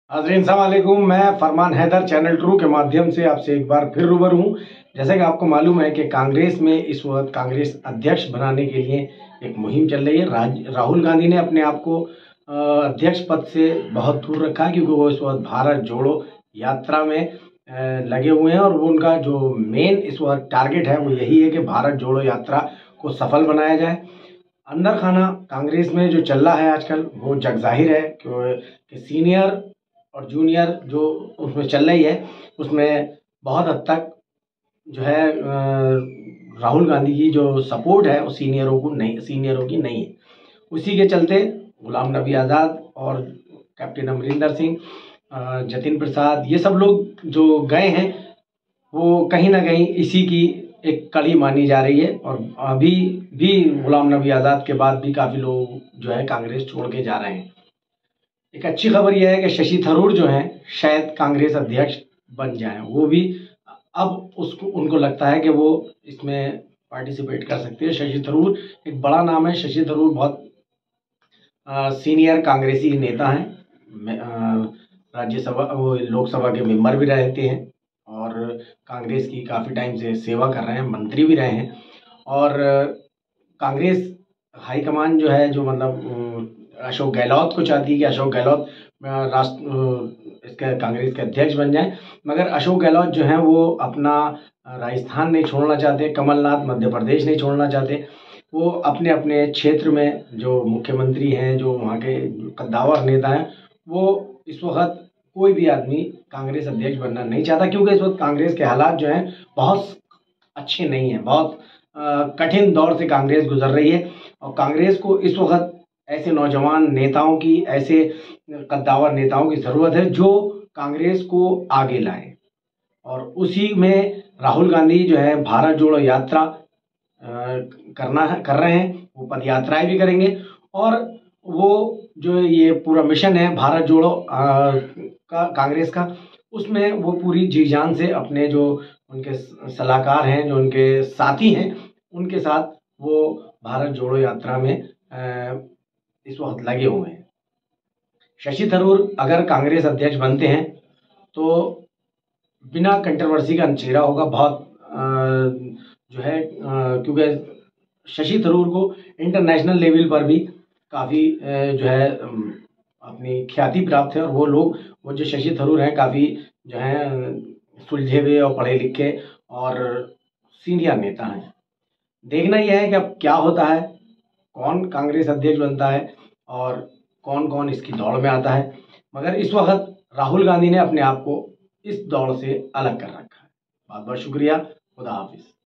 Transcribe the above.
हाज़रीन अस्सलाम वालेकुम। मैं फरमान हैदर चैनल ट्रू के माध्यम से आपसे एक बार फिर रूबरू हूँ। जैसे कि आपको मालूम है कि कांग्रेस में इस वक्त कांग्रेस अध्यक्ष बनाने के लिए एक मुहिम चल रही है। राहुल गांधी ने अपने आप को अध्यक्ष पद से बहुत दूर रखा है, क्योंकि वो इस वक्त भारत जोड़ो यात्रा में लगे हुए हैं और वो उनका जो मेन इस वक्त टारगेट है वो यही है कि भारत जोड़ो यात्रा को सफल बनाया जाए। अंदर खाना कांग्रेस में जो चल रहा है आजकल वो जग जाहिर है कि सीनियर और जूनियर जो उसमें चल रही है उसमें बहुत हद तक जो है राहुल गांधी की जो सपोर्ट है वो सीनियरों की नहीं है। उसी के चलते गुलाम नबी आज़ाद और कैप्टन अमरिंदर सिंह, जतिन प्रसाद, ये सब लोग जो गए हैं वो कहीं ना कहीं इसी की एक कड़ी मानी जा रही है। और अभी भी गुलाम नबी आज़ाद के बाद भी काफ़ी लोग जो है कांग्रेस छोड़ के जा रहे हैं। एक अच्छी खबर यह है कि शशि थरूर जो हैं शायद कांग्रेस अध्यक्ष बन जाएं। वो भी अब उसको उनको लगता है कि वो इसमें पार्टिसिपेट कर सकते हैं। शशि थरूर एक बड़ा नाम है। शशि थरूर बहुत सीनियर कांग्रेसी नेता हैं। राज्यसभा वो लोकसभा के मेंबर भी रहते हैं और कांग्रेस की काफ़ी टाइम से सेवा कर रहे हैं, मंत्री भी रहे हैं। और कांग्रेस हाईकमान जो है जो मतलब अशोक गहलोत को चाहती है कि अशोक गहलोत इसके कांग्रेस के अध्यक्ष बन जाएं, मगर अशोक गहलोत जो हैं वो अपना राजस्थान नहीं छोड़ना चाहते, कमलनाथ मध्य प्रदेश नहीं छोड़ना चाहते। वो अपने अपने क्षेत्र में जो मुख्यमंत्री हैं, जो वहाँ के कद्दावर नेता हैं, वो इस वक्त कोई भी आदमी कांग्रेस अध्यक्ष बनना नहीं चाहता, क्योंकि इस वक्त कांग्रेस के हालात जो हैं बहुत अच्छे नहीं हैं। बहुत कठिन दौर से कांग्रेस गुजर रही है और कांग्रेस को इस वक्त ऐसे नौजवान नेताओं की, ऐसे कद्दावर नेताओं की ज़रूरत है जो कांग्रेस को आगे लाए। और उसी में राहुल गांधी जो है भारत जोड़ो यात्रा कर रहे हैं। वो पद यात्राएं भी करेंगे और वो जो ये पूरा मिशन है भारत जोड़ो का कांग्रेस का, उसमें वो पूरी जी जान से अपने जो उनके सलाहकार हैं, जो उनके साथी हैं, उनके साथ वो भारत जोड़ो यात्रा में इस वक्त लगे हुए हैं। शशि थरूर अगर कांग्रेस अध्यक्ष बनते हैं तो बिना कंट्रोवर्सी का चेहरा होगा बहुत जो है, क्योंकि शशि थरूर को इंटरनेशनल लेवल पर भी काफ़ी जो है अपनी ख्याति प्राप्त है। और वो जो शशि थरूर हैं काफ़ी जो हैं सुलझे हुए और पढ़े लिखे और सीनियर नेता हैं। देखना यह है कि अब क्या होता है, कौन कांग्रेस अध्यक्ष बनता है और कौन कौन इसकी दौड़ में आता है। मगर इस वक्त राहुल गांधी ने अपने आप को इस दौड़ से अलग कर रखा है। बहुत बहुत शुक्रिया। खुदा हाफिज।